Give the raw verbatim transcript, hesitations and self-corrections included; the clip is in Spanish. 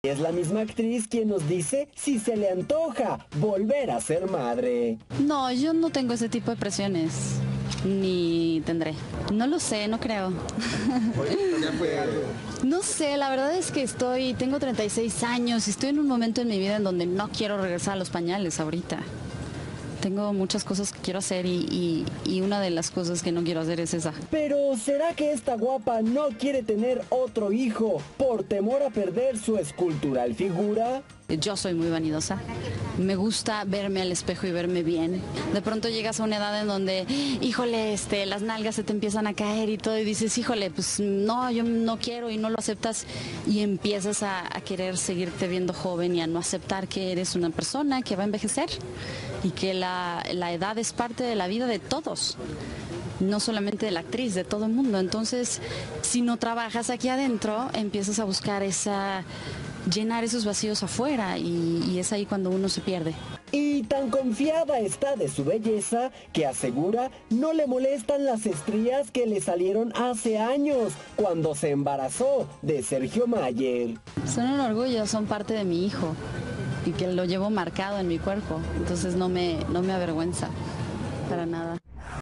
Es la misma actriz quien nos dice si se le antoja volver a ser madre. No, yo no tengo ese tipo de presiones, ni tendré. No lo sé, no creo. No sé, la verdad es que estoy, tengo treinta y seis años y estoy en un momento en mi vida en donde no quiero regresar a los pañales ahorita. Tengo muchas cosas que quiero hacer y, y, y una de las cosas que no quiero hacer es esa. Pero ¿será que esta guapa no quiere tener otro hijo por temor a perder su escultural figura? Yo soy muy vanidosa. Me gusta verme al espejo y verme bien. De pronto llegas a una edad en donde, híjole, este, las nalgas se te empiezan a caer y todo, y dices, híjole, pues no, yo no quiero, y no lo aceptas, y empiezas a, a querer seguirte viendo joven y a no aceptar que eres una persona que va a envejecer y que la, la edad es parte de la vida de todos. No solamente de la actriz, de todo el mundo. Entonces, si no trabajas aquí adentro, empiezas a buscar esa, llenar esos vacíos afuera, y, y es ahí cuando uno se pierde. Y tan confiada está de su belleza que asegura no le molestan las estrías que le salieron hace años cuando se embarazó de Sergio Mayer. Son un orgullo, son parte de mi hijo y que lo llevo marcado en mi cuerpo, entonces no me, no me avergüenza para nada.